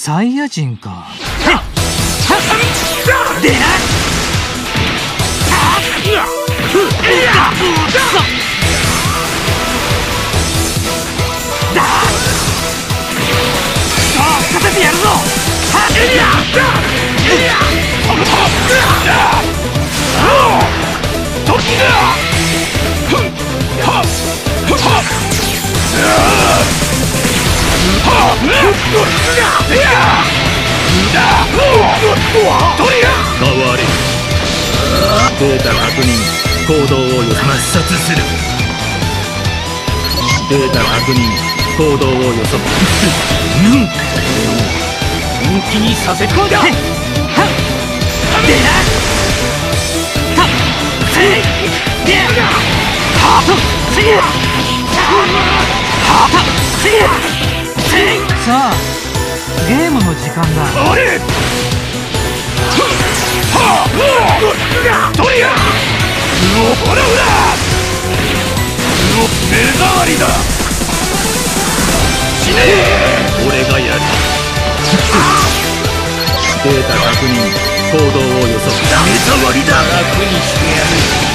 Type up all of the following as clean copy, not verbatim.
サイヤ人か。 でなさせてやるぞ。 変われ。データ確認、行動を抹殺する。データ確認、行動を予測。本気にさせこうだ。でなさあ、ゲームの時間だ。 あれほらほら目障りだ。死ねえ。 俺がやる。データ確認、行動を予測。 目障りだ。 楽にしてやる。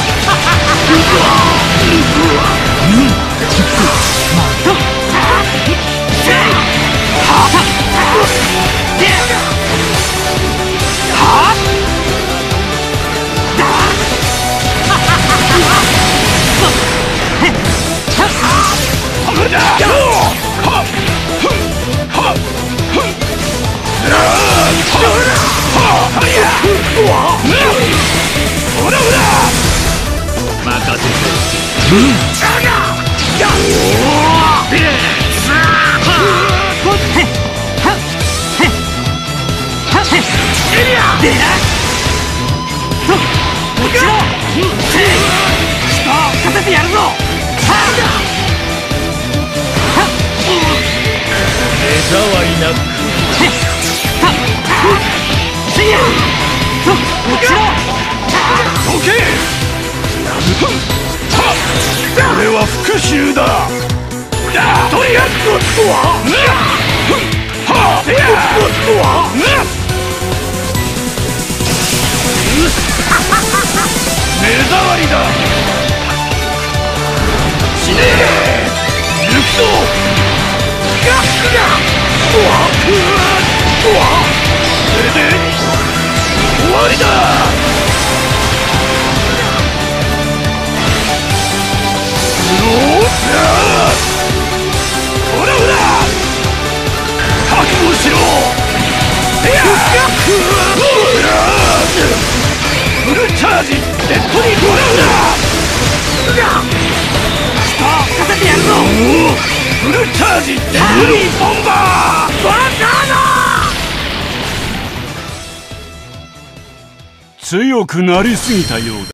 任せてさせてやるぞ。 目障りなく。 どけ。これは復讐だ。とりあえず目障りだ。死ねえ。抜くぞ。これで終わりだ。ほらほら覚悟しろ。フルチャージ。レッドにほらほらさせてやるぞ。フルチャージ。レッドにボンバー。バカだ。強くなりすぎたようだ。